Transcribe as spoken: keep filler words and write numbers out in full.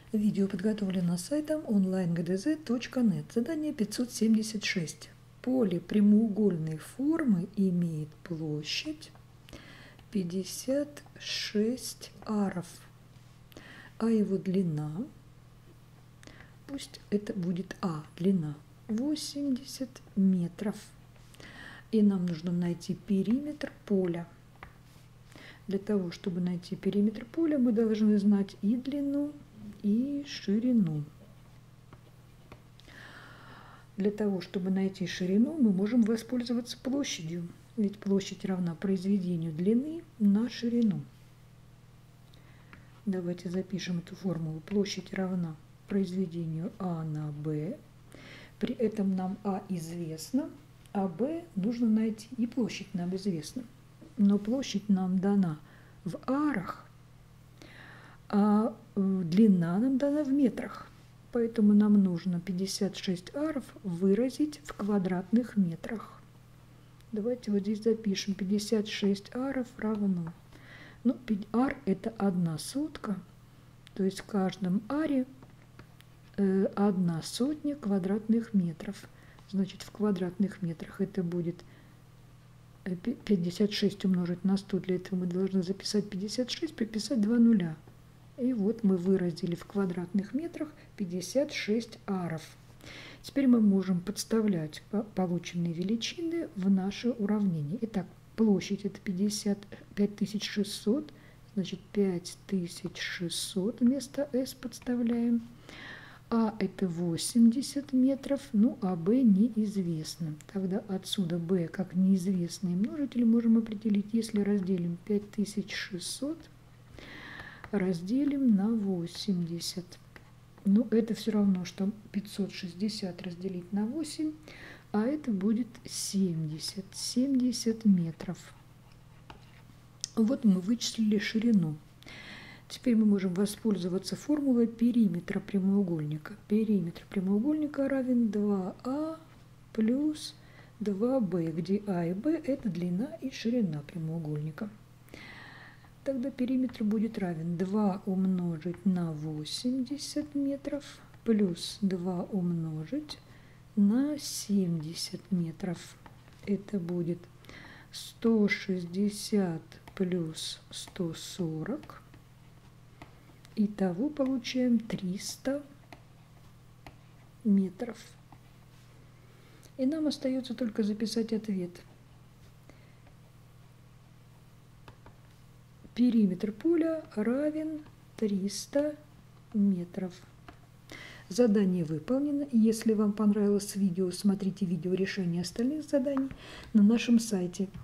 Видео подготовлено сайтом онлайн гэ дэ зэ точка нет. Задание пятьсот семьдесят шесть. Поле прямоугольной формы имеет площадь пятьдесят шесть аров, а его длина, пусть это будет А, длина, восемьдесят метров. И нам нужно найти периметр поля. Для того, чтобы найти периметр поля, мы должны знать и длину, и ширину. Для того, чтобы найти ширину, мы можем воспользоваться площадью, ведь площадь равна произведению длины на ширину. Давайте запишем эту формулу. Площадь равна произведению А на Б. При этом нам А известно, а Б нужно найти. И площадь нам известна. Но площадь нам дана в арах, а длина нам дана в метрах. Поэтому нам нужно пятьдесят шесть аров выразить в квадратных метрах. Давайте вот здесь запишем. пятьдесят шесть аров равно. Ну, ар это одна сотка. То есть в каждом аре э, одна сотня квадратных метров. Значит, в квадратных метрах это будет пятьдесят шесть умножить на сто. Для этого мы должны записать пятьдесят шесть, приписать два нуля. И вот мы выразили в квадратных метрах пятьдесят шесть аров. Теперь мы можем подставлять полученные величины в наше уравнение. Итак, площадь это пятьдесят пять тысяч шестьсот, значит пять тысяч шестьсот вместо S подставляем. А это восемьдесят метров, ну а b неизвестно. Тогда отсюда b как неизвестный множитель можем определить, если разделим пять тысяч шестьсот, разделим на восемьдесят. Ну это все равно, что пятьсот шестьдесят разделить на восемь, а это будет семьдесят, семьдесят метров. Вот мы вычислили ширину. Теперь мы можем воспользоваться формулой периметра прямоугольника. Периметр прямоугольника равен два а плюс два бэ, где А и Б это длина и ширина прямоугольника. Тогда периметр будет равен два умножить на восемьдесят метров плюс два умножить на семьдесят метров. Это будет сто шестьдесят плюс сто сорок. Итого получаем триста метров. И нам остается только записать ответ. Периметр поля равен триста метров. Задание выполнено. Если вам понравилось видео, смотрите видео решения остальных заданий на нашем сайте.